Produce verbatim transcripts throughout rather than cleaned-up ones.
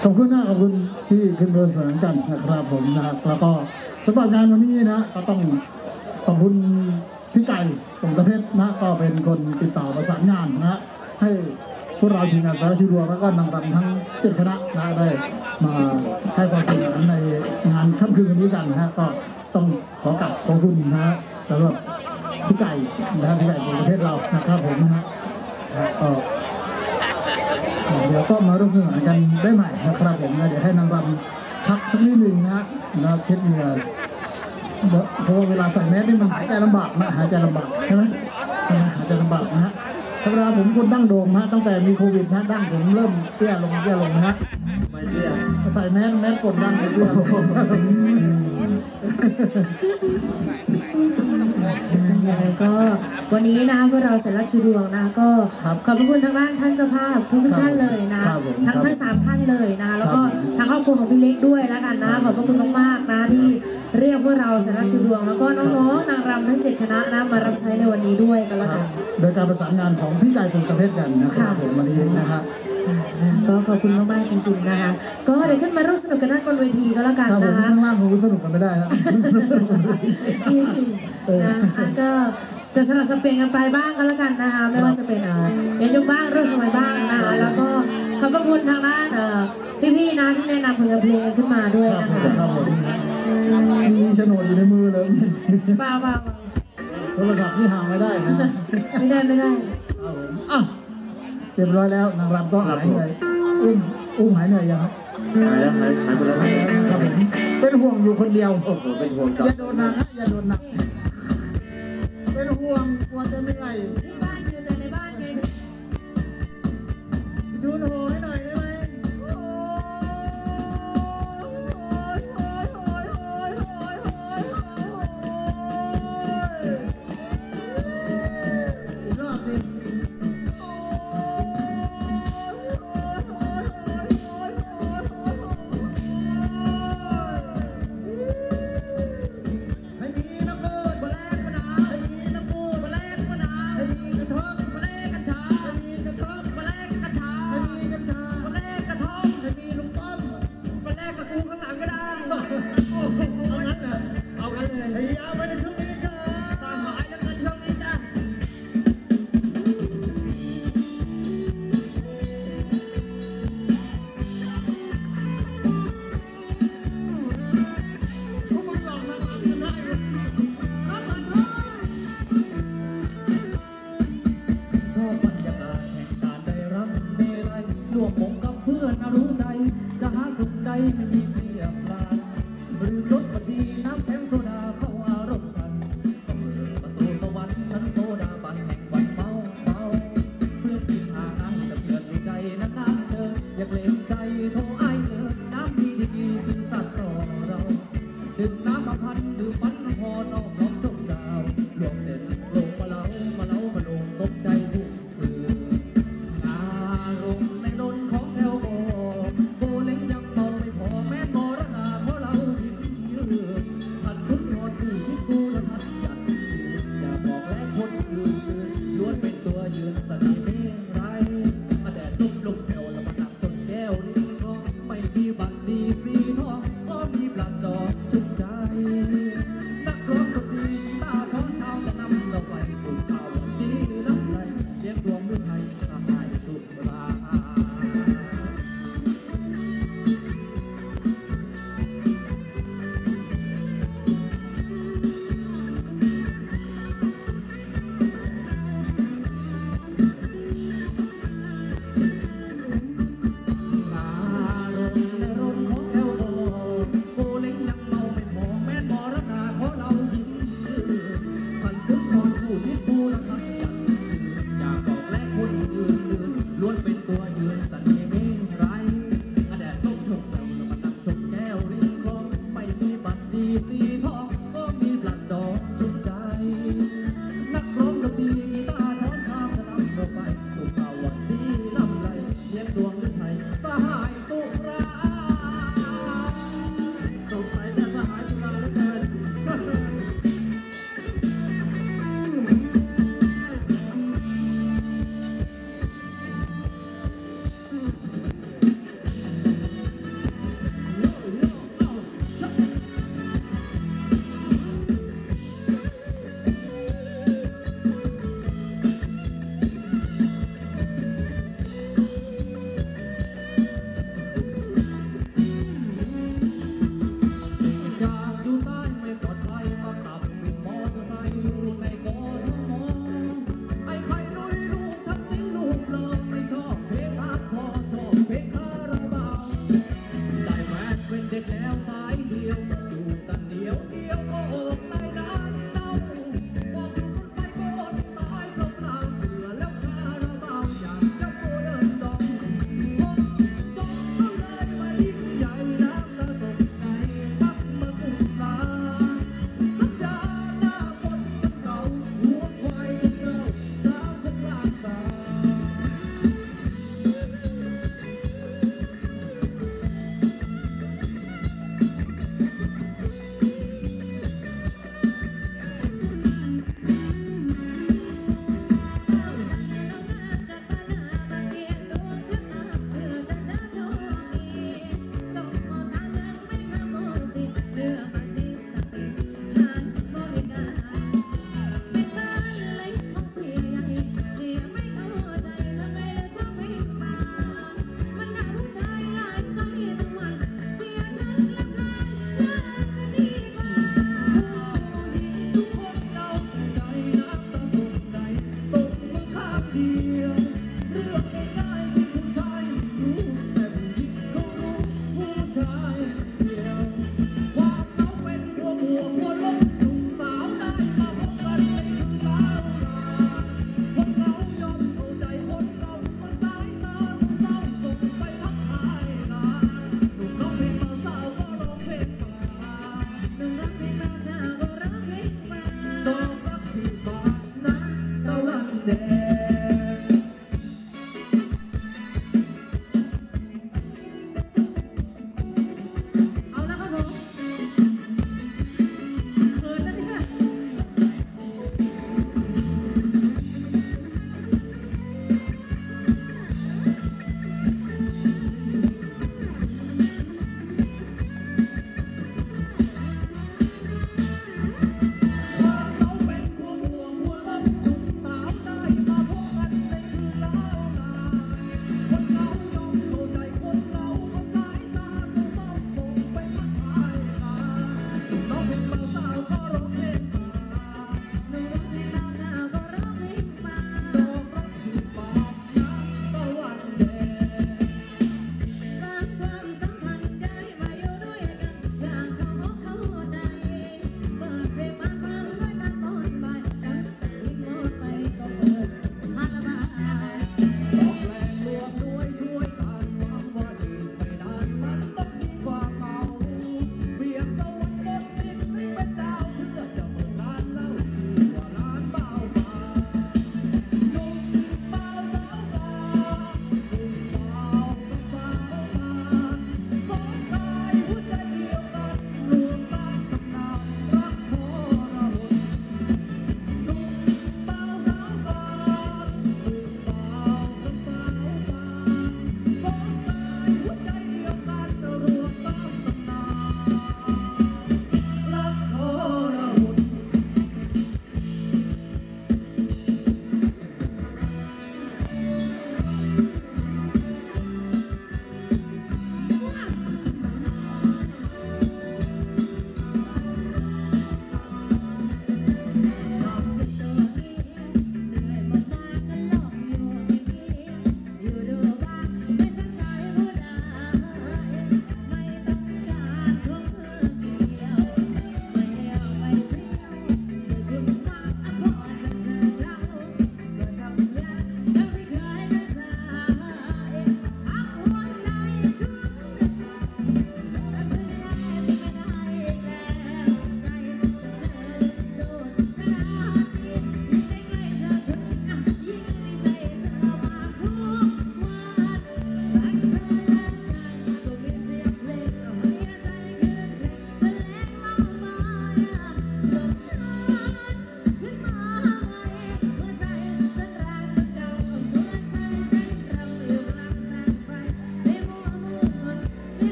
ขอบคุณนะขอบคุณที่ขึ้นเรือเสนอกันนะครับผมนะแล้วก็สำหรับงานวันนี้นะก็ต้องขอบคุณพี่ไก่ตงตะเพชรนะก็เป็นคนติดต่อประสานงานนะให้พวกเราทีมงานสารชิดวงแล้วก็นางรำทั้งเจ็ดคณะนะได้มาให้ความสนุกในงานค่ำคืนวันนี้กันนะก็ต้องขอกราบขอบคุณนะสำหรับพี่ไก่นะพี่ไก่ตงตะเพชรเรานะครับผมนะก็เดี๋ยวก็มาร่วมสนุกกันได้ใหม่นะครับผมนะเดี๋ยวให้นางรำพักสักนิดหนึ่งนะนะเช็ดเหงื่อเพราะว่าเวลาใส่แมสนี่มันหายใจลำบากนะหายใจลำบากใช่ไหมใช่ไหมหายใจลำบากนะฮะธรรมดาผมคนดั้งโด่งนะตั้งแต่มีโควิดนะดั้งผมเริ่มเตี้ยลงเตี้ยลงนะฮะไม่เตี้ยใส่แมสแมสกดดั้งเตี้ยลงยังไงก็วันนี้นะพวกเราเสร็จแล้วชูดวงนะก็ขอบคุณทางด้านท่านเจ้าภาพทุกทุกท่านเลยนะทั้งทั้งสามท่านเลยนะแล้วก็ทางครอบครัวของพี่เล็กด้วยแล้วกันนะขอบพระคุณมากๆนะที่เรียกพวกเราเสร็จแล้วชูดวงแล้วก็น้องๆนางรำทั้งเจ็ดคณะนะมารับใช้ในวันนี้ด้วยกันแล้วกันโดยการประสานงานของพี่ไก่พงตะเพชรกันนะครับผมวันนี้นะครับก็ขอบคุณมากๆจริงๆนะคะก็เดี๋ยวขึ้นมาร่วมสนุกกันด้านบนเวทีก็แล้วกันนะคะข้างล่างผมสนุกกันไม่ได้นะก็จะสลับสับเปลี่ยนกันไปบ้างก็แล้วกันนะคะไม่ว่าจะเป็นเย็นยกบ้างเรื่องสมัยบ้างนะคะแล้วก็ขอบพระคุณทางด้านพี่ๆนะที่แนะนำผลงานเพลงกันขึ้นมาด้วยนะคะมีโฉนดอยู่ในมือเลยบ้าบ้าโทรศัพท์ที่ห่างไม่ได้นะไม่ได้ไม่ได้อ่ะเรียบร้อยแล้วนางรำก็หายเหนื่อยอุ้มอุ้มหายเหนื่อยยังครับหายแล้วหายหายไปแล้วครับผมเป็นห่วงอยู่คนเดียวโอ้โหเป็นห่วงอย่าโดนหนักนะอย่าโดนหนักเป็นห่วงกลัวจะเหนื่อยที่บ้านอยู่แต่ในบ้านไงดูโหให้หน่อยได้ไหมอีกรอบสิไม่มีเปรียบลาหรือรถบดีน้ำแข็งโซดาเข้าอารมณ์กันต้องเปิดประตูสวรรค์ชั้นโซดาบันแห่งวันเมาเมาเพื่อนกินหาน้ำจะเตือนใจนานๆเจออยากเล่นใจโทรไอเลิศน้ำดีดีกีสื่อสัตย์สองเราดื่มน้ำมาพันดื่มมันพอนอกล้อมจงดาวรวมเด่นลงมาเล้ามาเล้ามาลงตกใจทุกคืนอารมณ์ในดนของแอลโบโบเล็กยังเมาไม่พอแม่นมรณาเพราะเราผิดยืนทันคุณนอนอยู่ที่กูและทันยันอย่าบอกและคนอื่นตื่นล้วนเป็นตัวยืนสนิทไม่ไรมาแดดลุกลุกแผ่วแล้วมาหนักจนแก้วลิ้นร้องไม่มีบัตรดีสีทองก็มีปลัดดอกทุกใจนักร้องดนตรีตาช้อนเช้าจะนำเราไปปลูกข้าววันนี้น้ำใจเลี้ยงดวงด้วยไทยสบายสุดราในรถของแอลโบโบเล็กยังเมาไม่พอแม่นมรณา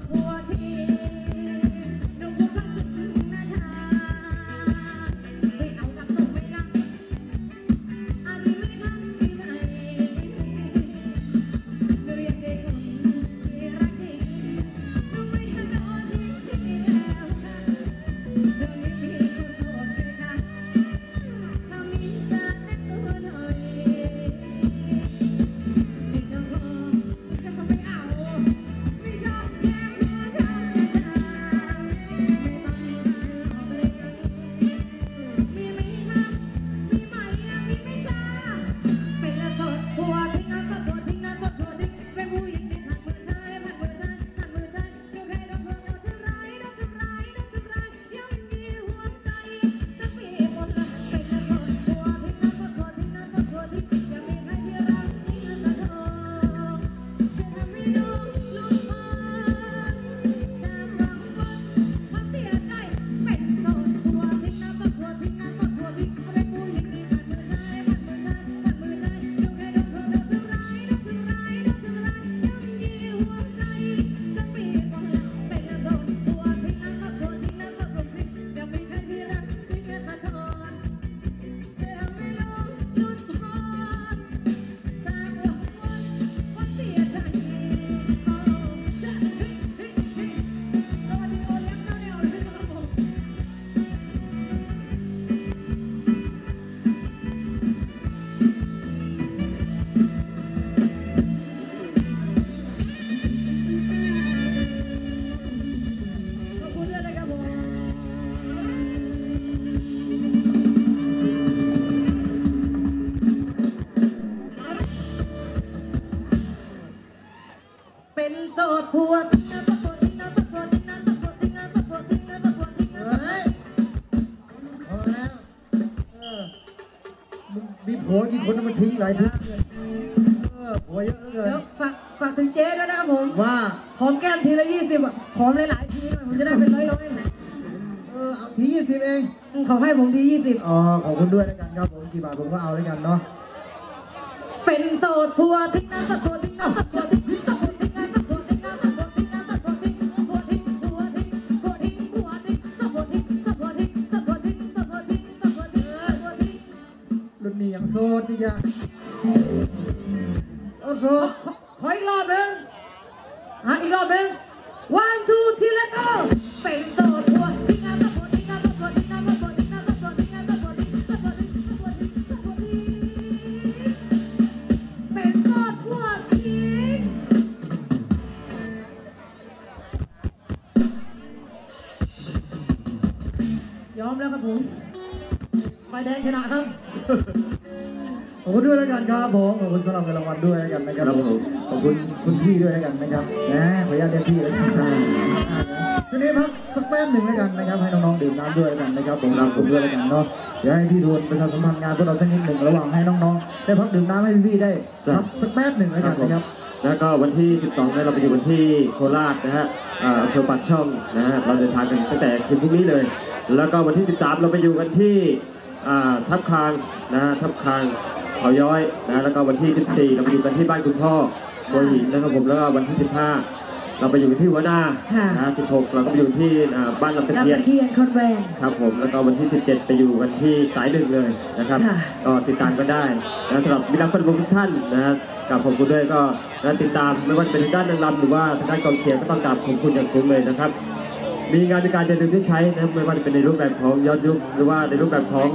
ผัวที่หนุ่มผัวพันจุดนะคะไม่เอาหลักส่งไม่รักอารีไม่ทำไม่ไหวหนูอยากได้คนที่รักจริงหนูไม่ทำโดนทิ้งเดียวค่ะเธอไม่มีคนโสดเลยค่ะถ้ามีเธอแน่ตัวหน่อยที่เธอขอจะไม่เอาไม่ชอบแย่งหัวเธอจะไม่ต้องเอาอะไรกันมีไหมคะมีไหมอะมีไหมจ้าเป็นละสดผัวทิ้งนะสดผัวทิ้งนะสดผัวทิ้งเป็นผู้หญิงที่ผ่านมือชายผ่านมือชายผ่านมือชายดูใครโดนเธอโดนทำร้ายโดนทำร้ายโดนทำร้ายย่ำยีหัวใจจะมีหมดละเป็นละสดผัวทิ้งนะสดผัวทิ้งนะสดผัวทิ้งยังมีใครที่รักทิ้งนะสะทองจะทำให้น้องลงพานจะรังวนเพราะเสียใจเป็นโสดผัวทิ้งนะสดผัวทิ้งนะสดผัวทิ้งเป็นผู้หญิงที่ผ่านมือชายผ่านมือชายผ่านมือชายดูใครโดนเธอโดนทำร้ายโดนทำร้ายโดนทำร้ายย่ำยีหัวใจจะมีหมดละเป็นละโสดผัวทิ้งนะสดผัวทิ้งนะสดผัวทิ้งยังมีใครที่รักทิ้งนะสะทอนจะทำให้น้องหลุดพ้นจากวังวนเพราะเสียใจโอ้จะเฮ้ยเฮ้ยเฮ้ยสวัสดีโอเลี้ยงเจ้าแนวเลยครับผม ขอบคุณด้วยนะครับผมเป็นโสดผัวทิ้งนะโสดทิ้งนะโสดทิ้งนะโสดทิ้งนะโสดทิ้งนะโสดทิ้งนะเฮ้ยพอแล้วเออมึงมีผัวกี่คนนะมันทิ้งหลายทิ้งเลยเออผัวเยอะเหลือเกินเดี๋ยวฝากฝากถึงเจ๊ด้วยนะครับผมว่าหอมแก้มทีละยี่สิบอ่ะหอมหลายๆทีหน่อยผมจะได้เป็นร้อยๆนะเออเอาทียี่สิบเองเขาให้ผมทียี่สิบอ๋อขอบคุณด้วยแล้วกันครับผมกี่บาทผมก็เอาแล้วกันเนาะเป็นโสดผัวทิ้งนะโสดผัวทิ้งนะโสดผัวทิ้งโสดผัวทิ้งนะโสดผัวทิ้งนะโสดผัวทิ้งนะโสดผัวทิ้งผัวทิ้งผัวทิ้งผัวทิ้งผัวทิ้งโสดผัวทิ้งโสดผัวทิ้งโสดผัวทิ้งโสดผัวทิ้งโสดผัวทิ้งโสดผัวทิ้งรุ่นนี้ยังโสดนี่จ้ะโอ้โสดขอขออีกรอบหนึ่งอ่ะอีกรอบหนึ่ง one two three let go เป็นโสดผัวทิ้งนะโสดผัวทิ้งนะโสดผัวทิ้งนะโสดผัวทิ้งนะโสดผัวทิ้งนะโสดผัวทิ้งโสดผัวทิ้งโสดผัวทิ้งโสดผัวทิ้งโสดผัวทิ้งเป็นโสดผัวทิ้ง ยอมแล้วครับผมไฟแดงชนะครับขอบคุณด้วยแล้วกันครับผมขอบคุณสำหรับเงินรางวัลด้วยแล้วกันนะครับผมขอบคุณคุณพี่ด้วยแล้วกันนะครับนะขออนุญาตเรียกพี่แล้วกันช่วงนี้พักสักแป๊บหนึ่งแล้วกันนะครับให้น้องๆดื่มน้ำด้วยแล้วกันนะครับผมขอบคุณด้วยแล้วกันเนาะเดี๋ยวให้พี่ทวนประชาสัมพันธ์งานพวกเราสักนิดหนึ่งระหว่างให้น้องๆได้พักดื่มน้ำให้พี่ๆได้พักสักแป๊บหนึ่งแล้วกันนะครับแล้วก็วันที่ สิบสองเนี่ยเราไปอยู่กันที่โคราชนะฮะอ่าอำเภอปากช่องนะฮะเราเดินทางกันตั้งแต่คืนพรุ่งนี้เลย แล้วก็วันที่ สิบสามเราไปอยู่กันที่อ่าทับคางนะฮะทับคางเขาย้อยนะแล้วก็วันที่ สิบสี่เราไปอยู่กันที่บ้านคุณพ่อหัวหินนะครับผมแล้วก็วันที่ สิบห้าเราไปอยู่กันที่หัวหน้าค่ะนะฮะสิบหกเราก็ไปอยู่ที่อ่าบ้านลำตะลำเคียนตะเคียนคอนแวนครับผมแล้วก็วันที่ สิบเจ็ด ไปอยู่กันที่สายหนึ่งเลยนะครับค่ะก็ติดตามกันได้นะสำหรับมิตรรักแฟนบอลทุกท่านนะฮะกับผมคุณด้วยก็นะติดตามไม่ว่าจะเป็นทางด้านนางรำหรือว่าทางด้านกองเชียร์ก็ต้องกราบขอบคุณอย่างสูงเลยนะครับ มีงานมีการจะลืมที่ใช้นะครับไม่ว่าจะเป็นในรูปแบบของยอดยุคหรือว่าในรูปแบบของ